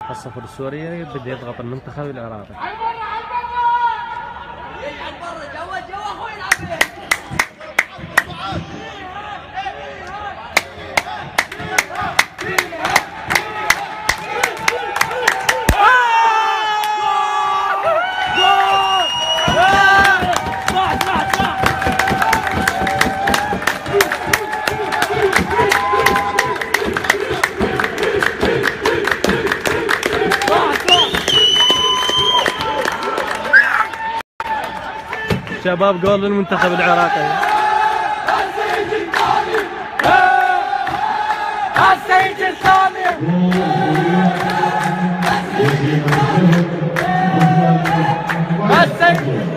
الصفر السوري بده يضغط المنتخب العراقي. شباب جول للمنتخب العراقي. السيد الثامر السيد